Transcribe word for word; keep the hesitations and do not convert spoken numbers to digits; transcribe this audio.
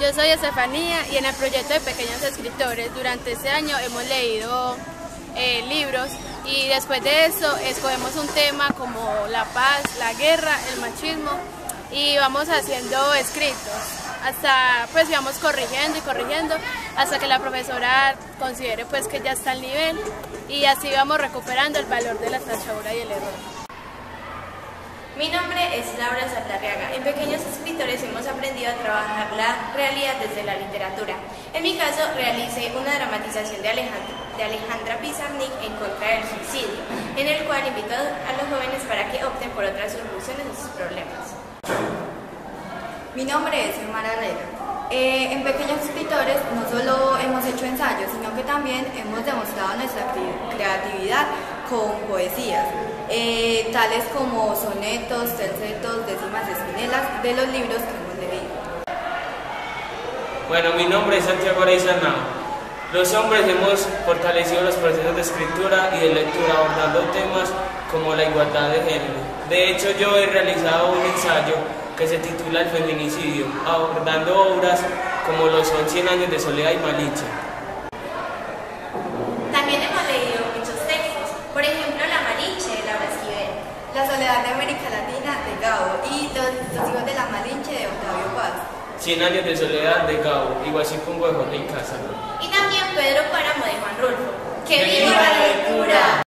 Yo soy Estefanía y en el proyecto de Pequeños Escritores durante este año hemos leído eh, libros y después de eso escogemos un tema como la paz, la guerra, el machismo y vamos haciendo escritos hasta pues íbamos corrigiendo y corrigiendo hasta que la profesora considere pues que ya está al nivel y así vamos recuperando el valor de la tachadura y el error. Mi nombre es Laura Saldarriaga. En Pequeños Escritores hemos aprendido a trabajar la realidad desde la literatura. En mi caso, realicé una dramatización de Alejandra, de Alejandra Pizarnik en contra del suicidio, en el cual invito a los jóvenes para que opten por otras soluciones a sus problemas. Mi nombre es Xiomara Herrera. Eh, en Pequeños Escritores no solo hemos hecho ensayos, sino que también hemos demostrado nuestra creatividad con poesías, eh, tales como sonetos, tercetos, décimas espinelas de los libros que hemos leído. Bueno, mi nombre es Santiago Araiza. Los hombres hemos fortalecido los procesos de escritura y de lectura abordando temas como la igualdad de género. De hecho, yo he realizado un ensayo que se titula El feminicidio, abordando obras como lo son Cien años de soledad y Malinche. También hemos leído muchos textos, por ejemplo La Malinche de Laura Esquivel, La soledad de América Latina de Gabo y Los, los hijos de la Malinche de Octavio Paz. Cien años de soledad de Gabo y Guasipungo de Jorge Casa. y también Pedro Páramo de Juan Rulfo. ¡Que ¡Que viva la lectura!